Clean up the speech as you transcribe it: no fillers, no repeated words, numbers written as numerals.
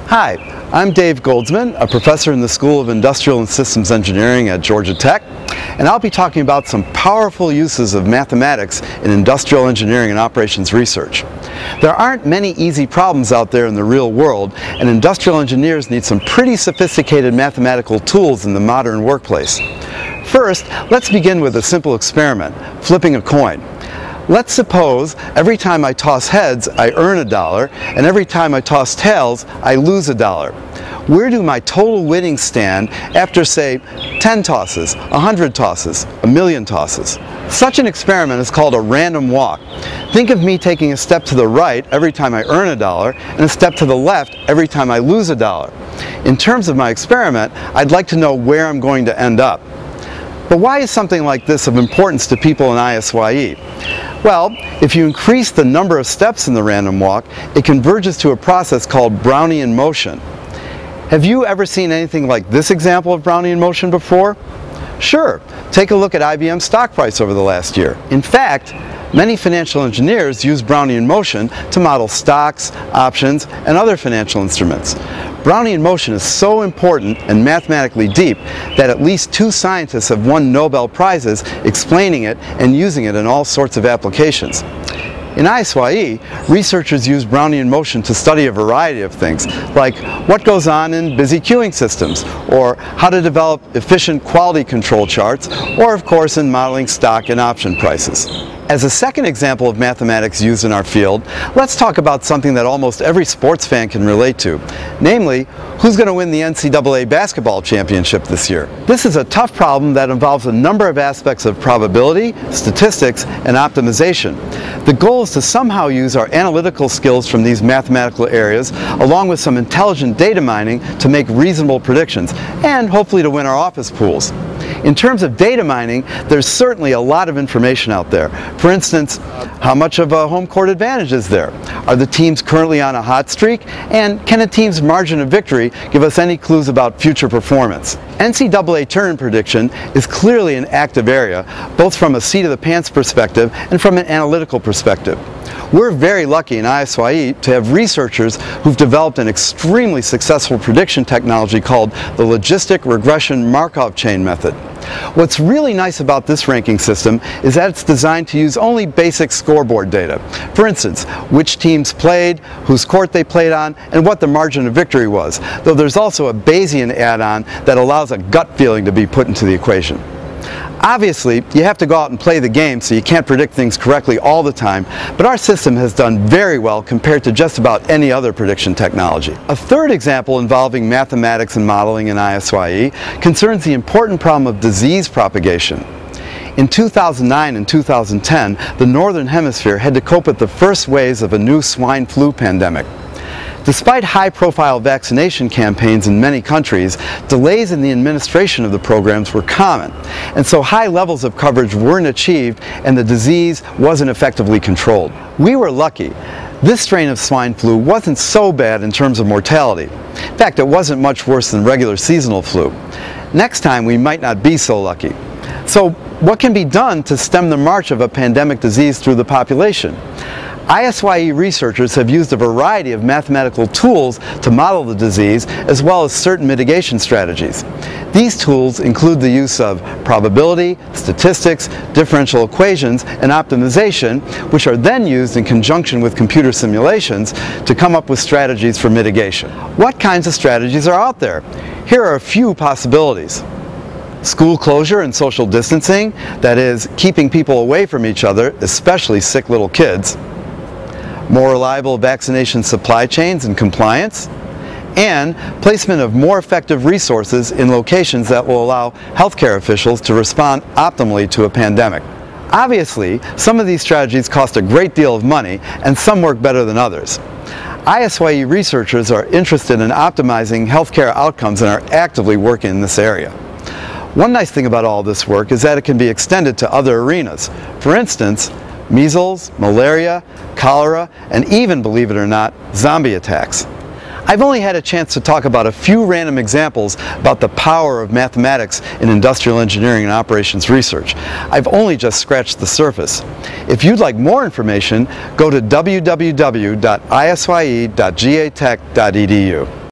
Hi, I'm Dave Goldsman, a professor in the School of Industrial and Systems Engineering at Georgia Tech, and I'll be talking about some powerful uses of mathematics in industrial engineering and operations research. There aren't many easy problems out there in the real world, and industrial engineers need some pretty sophisticated mathematical tools in the modern workplace. First, let's begin with a simple experiment, flipping a coin. Let's suppose every time I toss heads, I earn $1, and every time I toss tails, I lose $1. Where do my total winnings stand after, say, 10 tosses, 100 tosses, 1,000,000 tosses? Such an experiment is called a random walk. Think of me taking a step to the right every time I earn $1, and a step to the left every time I lose $1. In terms of my experiment, I'd like to know where I'm going to end up. But why is something like this of importance to people in ISyE? Well, if you increase the number of steps in the random walk, it converges to a process called Brownian Motion. Have you ever seen anything like this example of Brownian Motion before? Sure, take a look at IBM's stock price over the last year. In fact, many financial engineers use Brownian Motion to model stocks, options, and other financial instruments. Brownian Motion is so important and mathematically deep that at least 2 scientists have won Nobel Prizes explaining it and using it in all sorts of applications. In ISyE, researchers use Brownian Motion to study a variety of things, like what goes on in busy queuing systems, or how to develop efficient quality control charts, or of course in modeling stock and option prices. As a second example of mathematics used in our field, let's talk about something that almost every sports fan can relate to, namely, who's going to win the NCAA Basketball championship this year? This is a tough problem that involves a number of aspects of probability, statistics, and optimization. The goal is to somehow use our analytical skills from these mathematical areas, along with some intelligent data mining, to make reasonable predictions, and hopefully to win our office pools. In terms of data mining, there's certainly a lot of information out there. For instance, how much of a home court advantage is there? Are the teams currently on a hot streak? And can a team's margin of victory give us any clues about future performance? NCAA tournament prediction is clearly an active area, both from a seat-of-the-pants perspective and from an analytical perspective. We're very lucky in ISyE to have researchers who've developed an extremely successful prediction technology called the Logistic Regression Markov Chain method. What's really nice about this ranking system is that it's designed to use only basic scoreboard data. For instance, which teams played, whose court they played on, and what the margin of victory was, though there's also a Bayesian add-on that allows a gut feeling to be put into the equation. Obviously, you have to go out and play the game, so you can't predict things correctly all the time, but our system has done very well compared to just about any other prediction technology. A third example involving mathematics and modeling in ISyE concerns the important problem of disease propagation. In 2009 and 2010, the Northern Hemisphere had to cope with the first waves of a new swine flu pandemic. Despite high-profile vaccination campaigns in many countries, delays in the administration of the programs were common, and so high levels of coverage weren't achieved and the disease wasn't effectively controlled. We were lucky. This strain of swine flu wasn't so bad in terms of mortality. In fact, it wasn't much worse than regular seasonal flu. Next time, we might not be so lucky. So, what can be done to stem the march of a pandemic disease through the population? ISyE researchers have used a variety of mathematical tools to model the disease, as well as certain mitigation strategies. These tools include the use of probability, statistics, differential equations, and optimization, which are then used in conjunction with computer simulations to come up with strategies for mitigation. What kinds of strategies are out there? Here are a few possibilities. School closure and social distancing, that is, keeping people away from each other, especially sick little kids. More reliable vaccination supply chains and compliance, and placement of more effective resources in locations that will allow healthcare officials to respond optimally to a pandemic. Obviously, some of these strategies cost a great deal of money, and some work better than others. ISyE researchers are interested in optimizing healthcare outcomes and are actively working in this area. One nice thing about all this work is that it can be extended to other arenas. For instance, measles, malaria, cholera, and even, believe it or not, zombie attacks. I've only had a chance to talk about a few random examples about the power of mathematics in industrial engineering and operations research. I've only just scratched the surface. If you'd like more information, go to www.isye.gatech.edu.